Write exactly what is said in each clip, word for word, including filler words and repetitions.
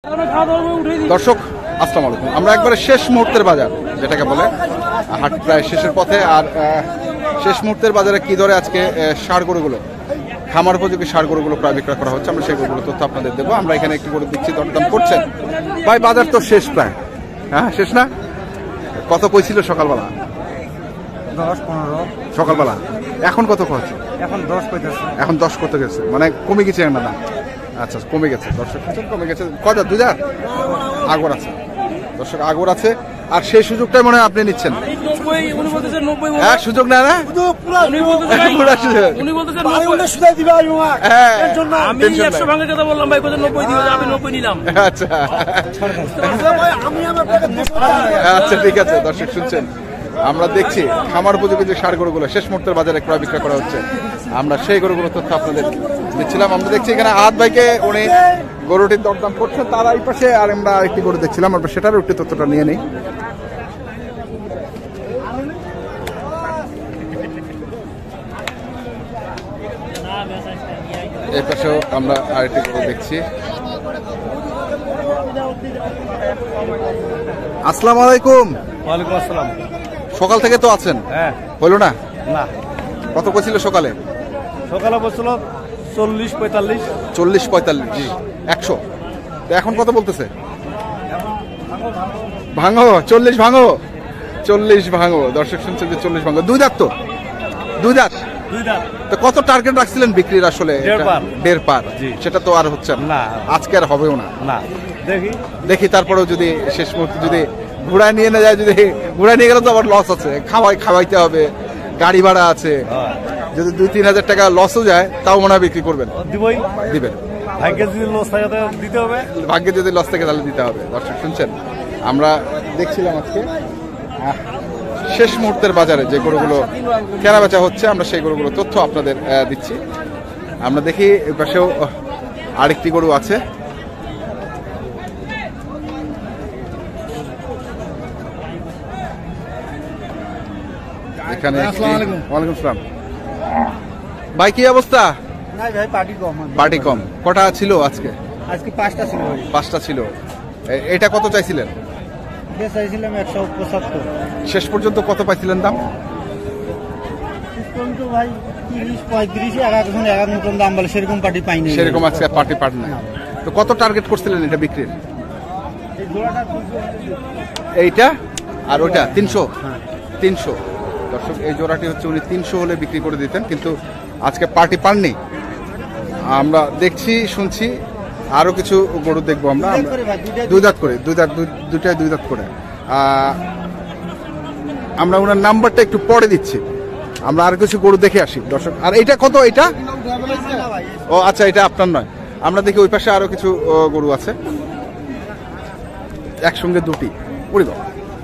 দর্শক আসসালামু আলাইকুম, আমরা একবারে শেষ মুহূর্তের বাজার যেটাকে বলে, হাট প্রায় শেষের পথে। আর শেষ মুহূর্তের বাজারে কি ধরে আজকে ষাঁড় গরুগুলো, খামার উপযোগী ষাঁড় গরুগুলো প্রায় বিক্রয় করা হচ্ছে, আমরা সেই গরুগুলো তথ্য আপনাদের দেবো। আমরা এখানে একটি গরু দিচ্ছি, দরদাম করছেন ভাই। বাজার তো শেষ প্রায়, হ্যাঁ শেষ না? কত কইছিল সকালবেলা? দশ পনেরো সকালবেলা। এখন কত কইছে? এখন দশ কইতেছে। এখন দশ কত গেছে, মানে কমে গেছে না দাম? আচ্ছা কমে গেছে, দর্শক কমে গেছে। কত? দুই হাজার আগর আছে দর্শক, আগর আছে। আর সেই সুযোগটাই মনে হয় আপনি নিচ্ছেন। হ্যাঁ সুযোগ না, না আচ্ছা ঠিক আছে। দর্শক শুনছেন, আমরা দেখছি খামার উপযোগী যে ষাঁড় গরুগুলো শেষ মুহূর্তের বাজারে ক্রয় বিক্রয় করা হচ্ছে, আমরা সেই গরুগুলো তথ্য আপনাদের দিচ্ছিলাম। আমরা দেখছি এখানে আহাদ ভাইকে, উনি গরুটির দরদাম করছেন, তার এই পাশে আর আমরা একটি গরু দেখছিলাম, আমরা সেটারও একটি তথ্যটা নিয়ে নিই। এই পাশেও আমরা আরেকটি গরু দেখছি। আসসালামু আলাইকুম। ওয়ালাইকুম আসসালাম। সকাল থেকে তো আছেন? হ্যাঁ। হলো না? না। কত কইছিল সকালে? সকালে বলছিল চল্লিশ পঁয়তাল্লিশ। চল্লিশ পঁয়তাল্লিশ একশো। এখন কত বলতেছে? ভাঙো চল্লিশ, ভাঙো চল্লিশ, ভাঙো। দর্শক শুনছেন যে চল্লিশ ভাঙো। দুই দাঁত তো? দুই দাঁত। দুই দাঁত। তো কত টার্গেট রাখছিলেন বিক্রির? আসলে দেড় পার। দেড় পার, সেটা তো আর হচ্ছে না, আজকে আর হবেও না। না দেখি দেখি তারপরেও যদি শেষ মুহূর্তে যদি ঘোড়া নিয়ে না যায়, যদি ঘোড়া নিয়ে গেলে তো আবার লস আছে, খাওয়াই খাওয়াইতে হবে, গাড়ি ভাড়া আছে। যদি দুই তিন হাজার টাকা লসও যায় তাও মনে হয় বিক্রি করবেন? দিবই, দিবেন। ভাগ্যে যদি লস থাকে দিতে হবে। ভাগ্যে যদি লস থাকে তাহলে দিতে হবে। দর্শক শুনছেন, আমরা দেখছিলাম আজকে শেষ মুহূর্তের বাজারে যে গরুগুলো কেনা বেচা হচ্ছে, আমরা সেই গরুগুলো তথ্য আপনাদের দিচ্ছি। আমরা দেখি এর পাশেও আরেকটি গরু আছে। এখানে ওয়ালাইকুম আসসালাম ভাই, কি অবস্থা? পার্টি কম। কটা ছিল আজকে? আজকে পাঁচটা ছিল। পাঁচটা ছিল। এটা কত চাইছিলেন? চাইছিলাম একশো পঁচাত্তর। শেষ পর্যন্ত কত পাইছিলেন দাম? ভাই তিরিশ পঁয়ত্রিশ এগারো এগারো মতন দাম বলে, সেরকম পার্টি পাইনি। সেরকম আজকে পার্টি পাট না। তো কত টার্গেট করছিলেন এটা বিক্রির? এইটা আর ওইটা তিনশো। তিনশো। দর্শক এই জোড়াটি হচ্ছে উনি তিনশো হলে বিক্রি করে দিতেন, কিন্তু আজকে পার্টি পাননি। আমরা দেখছি শুনছি আরো কিছু গরু দেখবো আমরা। দুই দাঁত করে, দুই দাঁত দুইটাই দুই দাঁত করে। আমরা ওনার নাম্বারটা একটু পরে দিচ্ছি, আমরা আর কিছু গরু দেখে আসি দর্শক। আর এটা কত? এটা ও আচ্ছা, এটা আপনার নয়। আমরা দেখি ওই পাশে আরো কিছু গরু আছে, একসঙ্গে দুটি। ওরে বাবা,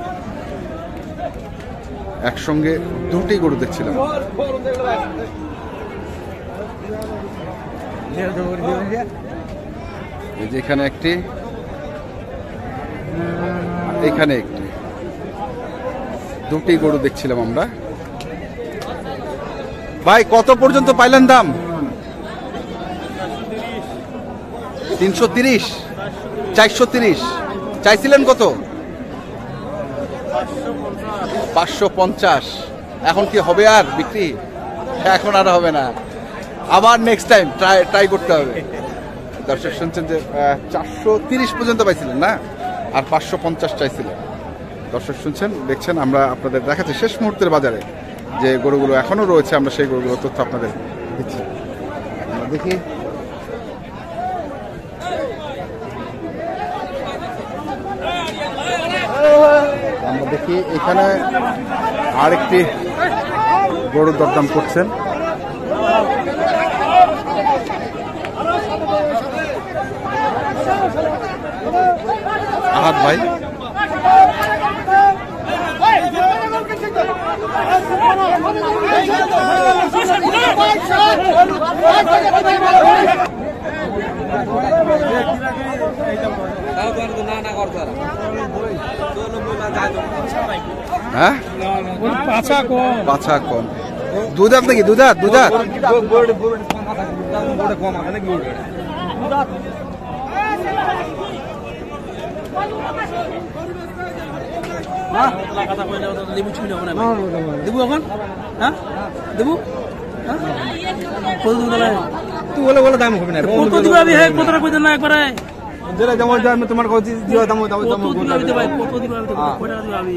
একসঙ্গে দুটি গরু দেখছিলাম। এই যে এখানে একটি, এখানে একটি, দুটি গরু দেখছিলাম আমরা। ভাই কত পর্যন্ত পাইলেন দাম? তিনশো তিরিশ, চারশো তিরিশ চাইছিলেন কত? পাঁচশো পঞ্চাশ। এখন কি হবে আর বিক্রি? এখন আর হবে না, আবার নেক্সট টাইম ট্রাই ট্রাই করতে হবে। দর্শক শুনছেন যে চারশো তিরিশ পর্যন্ত পাইছিলেন না, আর পাঁচশো পঞ্চাশ চাইছিলেন। দর্শক শুনছেন, দেখছেন, আমরা আপনাদের দেখাচ্ছি শেষ মুহূর্তের বাজারে যে গরুগুলো এখনো রয়েছে, আমরা সেই গরুগুলো তথ্য আপনাদের দিচ্ছি। আমরা দেখি আমরা দেখি এখানে আরেকটি গরুর দরদাম করছেন। আহাদ ভাই, হ্যাঁ পাছা কম। দুধাত নাকি? দুধাত দুধাত দেবো এখন হ্যাঁ দেবো কত তুই বলে বলে দাম হবে না কত দিবে আমি হ্যাঁ কতটা কই দেন না একবারে যেটা যেমন আমি তোমার কাছে দিও দাম দাম দাম কত দিবে ভাই কত দিবে আমি কয়টা দিবে আমি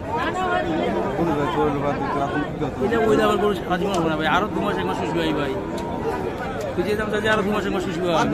এটা ওই দাবার করে সারা জীবন হবে না ভাই আরো দু মাস এক মাস শেষ হবে ভাই তুই যে দাম চাই আরো দু মাস এক মাস শেষ হবে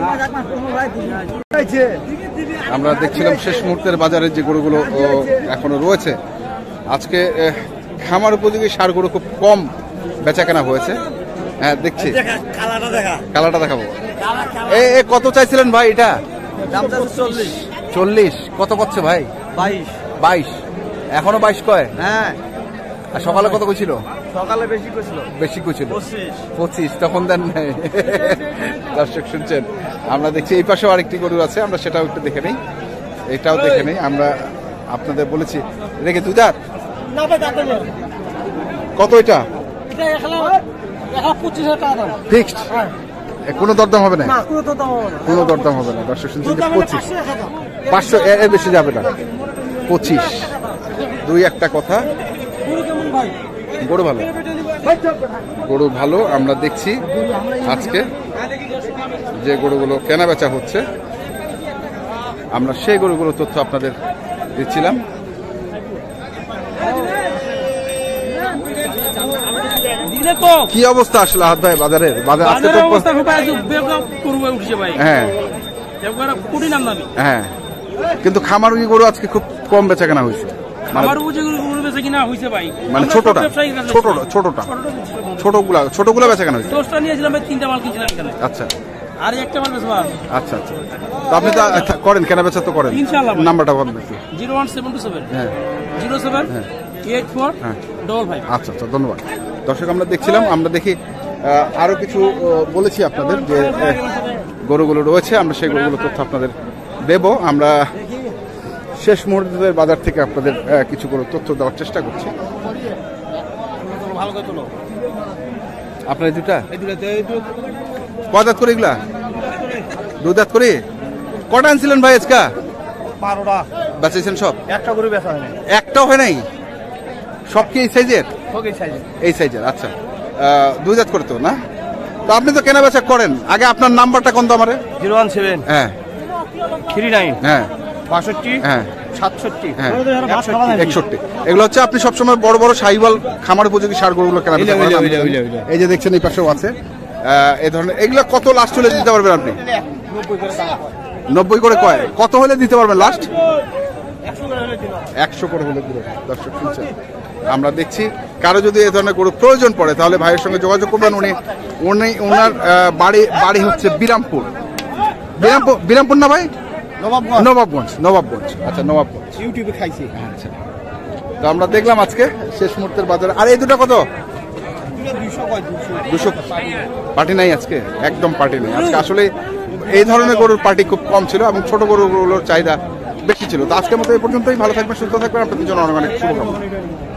আমরা দেখছিলাম শেষ মুহূর্তের বাজারের যে গরুগুলো ও, এখনো রয়েছে আজকে এহ, খামার উপযোগী সার গরু খুব কম বেচাকেনা হয়েছে। হ্যাঁ দেখছি কালাটা দেখা কালাটা দেখাবো। এ এ কত চাইছিলেন ভাই এটা? দামটা চল্লিশ চল্লিশ। কত করছে ভাই? বাইশ বাইশ। এখনো বাইশ কয়? হ্যাঁ আর সকালে কত কইছিল? সকালে বেশি করছিল বেশি কইছিল পঁচিশ পঁচিশ। তখন দেন নাই। দর্শক শুনছেন আমরা দেখছি এই পাশেও আরেকটি গরু আছে, আমরা সেটাও একটু দেখে নেই, এটাও দেখে নেই। আমরা আপনাদের বলেছি রেখে দুই দাঁত না ভাই দাঁতে নেই কত এটা? এটা এখন এখন পঁচিশ হাজার টাকা দাম ফিক্সড? কোনো দরদাম হবে না? না কোনো তো দাম হবে না কোনো দরদাম হবে না। দর্শক শুনছেন যে পঁচিশ পাঁচশো টাকা দাম পাঁচশো এর এর বেশি যাবে না। পঁচিশ দুই একটা কথা। গরু কেমন ভাই গরু ভালো, গরু ভালো। আমরা দেখছি আজকে যে গরুগুলো কেনা বেচা হচ্ছে, আমরা সেই গরুগুলো তথ্য আপনাদের দিচ্ছিলাম। দিলে তো কি অবস্থা আসলে হাত ভাই বাজারের? বাজার আজকে বাজারের তো অবস্থা খুব আজব বেকআপ করবে উঠছে ভাই হ্যাঁ একবারে কোটি নাম দামি হ্যাঁ, কিন্তু খামারি গরু আজকে খুব কম বেচা কেনা হয়েছে। মানে আমার বুঝে গরু বেচে কিনা হইছে ভাই মানে আমরা ছোটটা সব ব্যবসায়ীর কাছে ছোটটা বেচছি। ছোটটা ছোটটা বেচছি, ছোটটা। ছোটগুলা ছোটগুলা বেচা কেনা হয়েছে। দশটা নিয়েছিলাম ভাই তিনটা মাল কিনছিলাম এখানে আচ্ছা আর একটা মাল বেচবো আচ্ছা আচ্ছা। তো আপনি তো আচ্ছা, করেন কেনা বেচা তো করেন, ইনশাআল্লাহ ভাই। নাম্বারটা বলেন একটু। Zero one seven two seven হ্যাঁ জিরো সেভেন হ্যাঁ এইট ফোর হ্যাঁ ডবল ফাইভ আচ্ছা আচ্ছা ধন্যবাদ। দর্শক আমরা দেখছিলাম, আমরা দেখি আহ, আরো কিছু আহ, বলেছি আপনাদের যে আহ, গরুগুলো রয়েছে, আমরা সেই গরুগুলো তথ্য আপনাদের দেব। আমরা শেষ মুহূর্তের বাজার থেকে আপনাদের আহ, কিছু গরু তথ্য দেওয়ার চেষ্টা করছি। ভালো করে তোলো আপনার এই দুটা এই দুটাতে কয় দাঁত করে এগুলা? দুই দাঁত করে। কটা আনছিলেন ভাই আজকা? বারোটা বেচেছেন সব? একটা গরু বেচা হয় না একটাও হয় নাই? সব কি এই সাইজের? ওকে সাইজে এই সাইজের। আচ্ছা আহ, দুই দাঁত করে তো না? তো আপনি তো কেনা বেচা করেন, আগে আপনার নাম্বারটা কোন তো আমারে? জিরো ওয়ান সেভেন হ্যাঁ থ্রি নাইন হ্যাঁ বাষট্টি হ্যাঁ সাতষট্টি হ্যাঁ একষট্টি। এগুলো হচ্ছে আপনি সবসময় বড় বড় সাইওয়াল খামার উপযোগী সার গরুগুলো কেনা বেচা করেন। আমি জানি। এই যে দেখছেন এই পাশেও আছে আহ, এই ধরনের। এগুলো কত লাস্ট হলে দিতে পারবেন আপনি? নব্বই করে কয়? কত হলে দিতে পারবেন লাস্ট? একশো করে হলে দিবেন। দর্শক শুনছেন আমরা দেখছি, কারো যদি এই ধরনের গরু প্রয়োজন পড়ে তাহলে ভাইয়ের সঙ্গে যোগাযোগ করবেন। উনি উনি ওনার আহ, বাড়ি বাড়ি হচ্ছে বিরামপুর। বিরামপুর বিরামপুর না ভাই? নবাবগঞ্জ নবাবগঞ্জ নবাবগঞ্জ আচ্ছা নবাবগঞ্জ। ইউটিউবে খাইছি আচ্ছা, তো আমরা দেখলাম আজকে শেষ মুহূর্তের বাজারে। আর এই দুটো কত? দুইশো কয় দুইশো দুশো। পার্টি নাই আজকে, একদম পার্টি নেই আজকে। আসলে এই ধরনের গরুর পার্টি খুব কম ছিল এবং ছোট গরুগুলোর চাহিদা বেশি ছিল। তো আজকের মতো এই পর্যন্তই। ভালো থাকবেন, সুস্থ থাকবেন, আপনাদের জন্য অনেক অনেক শুভকামনা।